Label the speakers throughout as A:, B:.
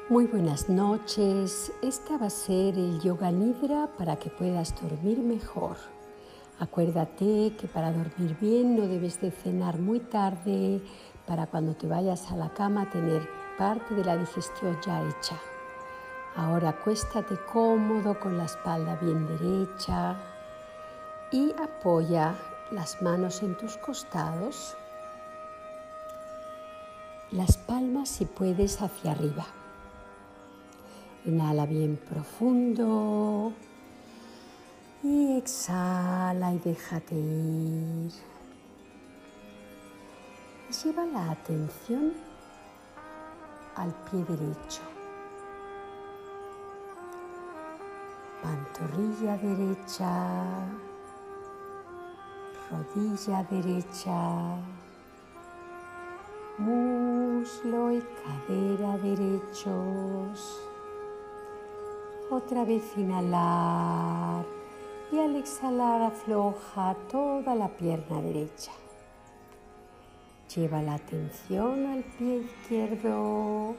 A: Muy buenas noches, esta va a ser el Yoga Nidra para que puedas dormir mejor. Acuérdate que para dormir bien no debes de cenar muy tarde para cuando te vayas a la cama tener parte de la digestión ya hecha. Ahora acuéstate cómodo con la espalda bien derecha y apoya las manos en tus costados, las palmas si puedes hacia arriba. Inhala bien profundo y exhala y déjate ir. Y lleva la atención al pie derecho, pantorrilla derecha, rodilla derecha, muslo y cadera derechos. Otra vez inhalar y al exhalar afloja toda la pierna derecha. Lleva la atención al pie izquierdo,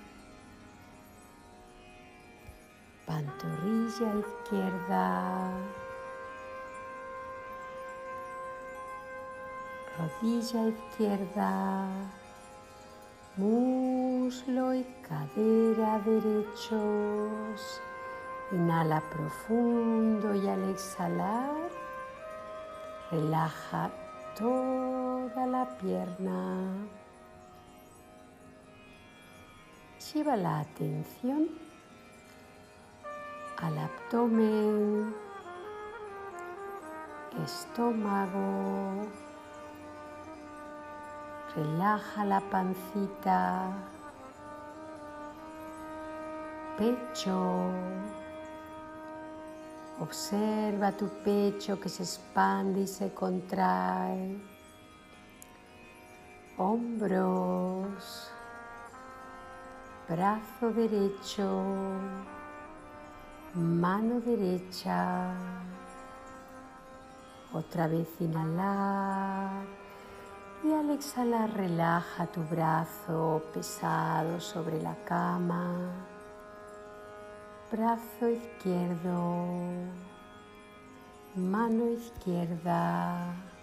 A: pantorrilla izquierda, rodilla izquierda, muslo y cadera derechos. Inhala profundo y al exhalar relaja toda la pierna. Lleva la atención al abdomen, estómago. Relaja la pancita, pecho. Observa tu pecho que se expande y se contrae. Hombros, brazo derecho, mano derecha. Otra vez inhalar y al exhalar relaja tu brazo pesado sobre la cama. Brazo izquierdo, mano izquierda.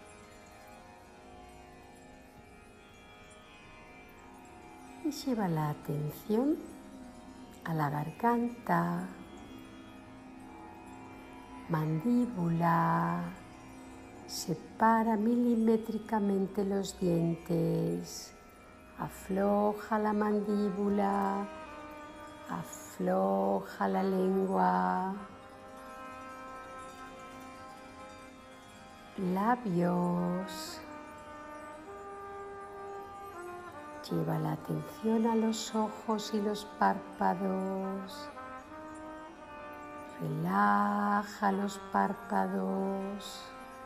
A: Y lleva la atención a la garganta, mandíbula. Separa milimétricamente los dientes. Afloja la mandíbula. Afloja la lengua, labios. Lleva la atención a los ojos y los párpados. Relaja los párpados.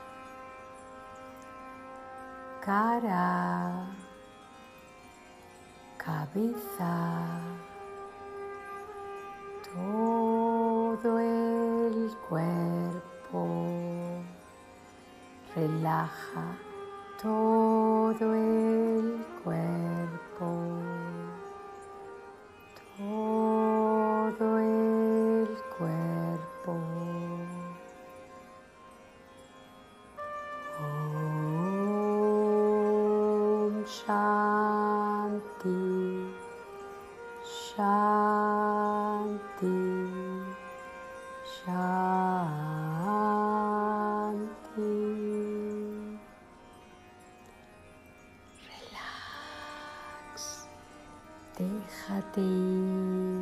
A: Cara, cabeza. Todo el cuerpo, relaja todo el cuerpo, todo el cuerpo. Om Shanti, Shanti. Shanti. Relax. Déjate ir.